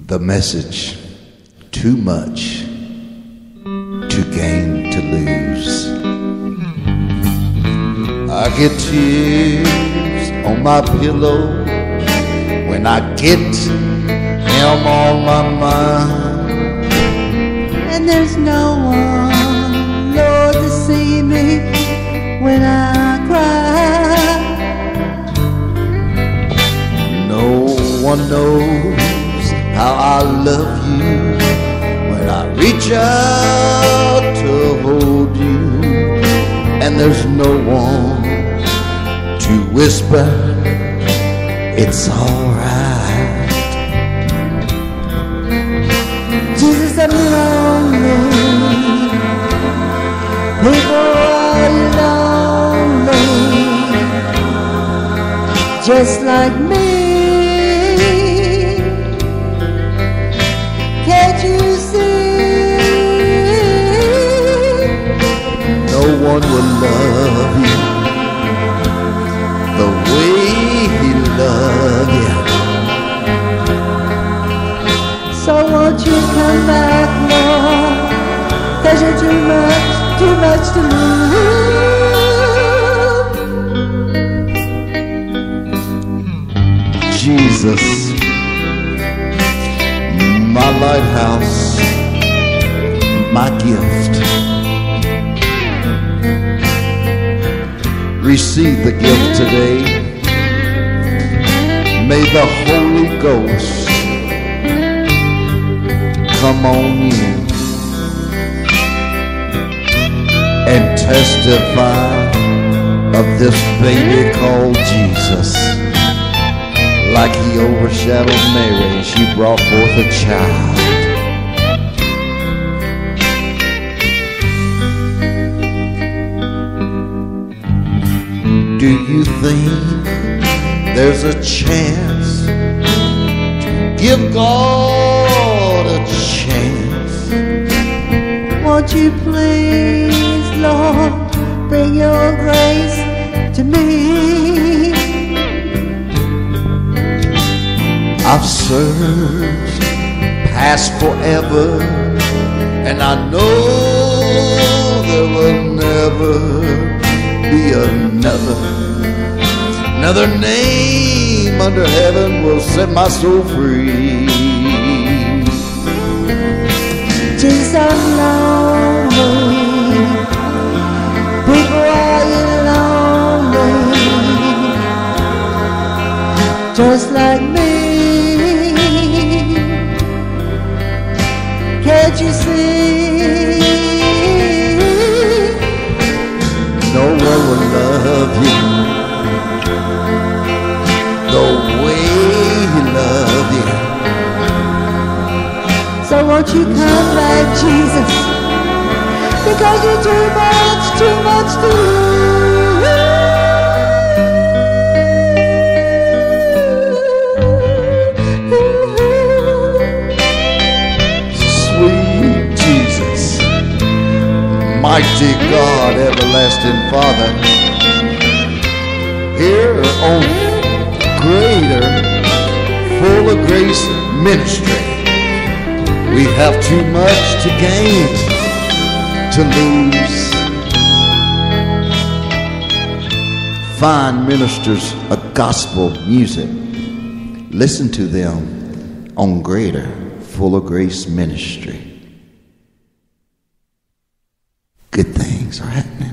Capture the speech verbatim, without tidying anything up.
The message, too much to gain to lose. I get tears on my pillow when I get him on my mind. And there's no one, Lord, to see me when I cry. No one knows how I love you when I reach out to hold you. And there's no one to whisper, it's alright. Jesus, I'm lonely. People are lonely, just like me. Can't you see? No one will love you the way he loved you. So won't you come back, Lord? 'Cause you're too much, too much to lose. Jesus, my lighthouse, my gift. Receive the gift today. May the Holy Ghost come on you and testify of this baby called Jesus. Like he overshadowed Mary and she brought forth a child. Do you think there's a chance to give God a chance? Won't you please, Lord, bring your grace to me? I've searched past forever, and I know there will never be another. Another name under heaven will set my soul free. Jesus, I'm lonely. People, are you lonely? Just like me. Can't you see? No one will love you the way he loved you. So won't you come back, Jesus? Because you're too much, too much to lose. Sweet Jesus, mighty God, everlasting Father, here on Greater Full of Grace Ministry, we have too much to gain to lose. Fine ministers of gospel music, listen to them on Greater Full of Grace Ministry. Good things are happening.